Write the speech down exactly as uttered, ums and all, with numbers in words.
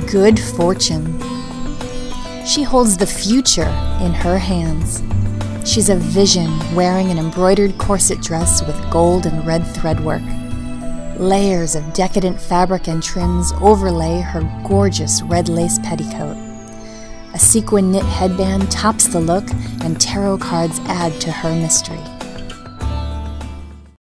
good fortune. She holds the future in her hands. She's a vision wearing an embroidered corset dress with gold and red threadwork. Layers of decadent fabric and trims overlay her gorgeous red lace petticoat. A sequin knit headband tops the look, and tarot cards add to her mystery.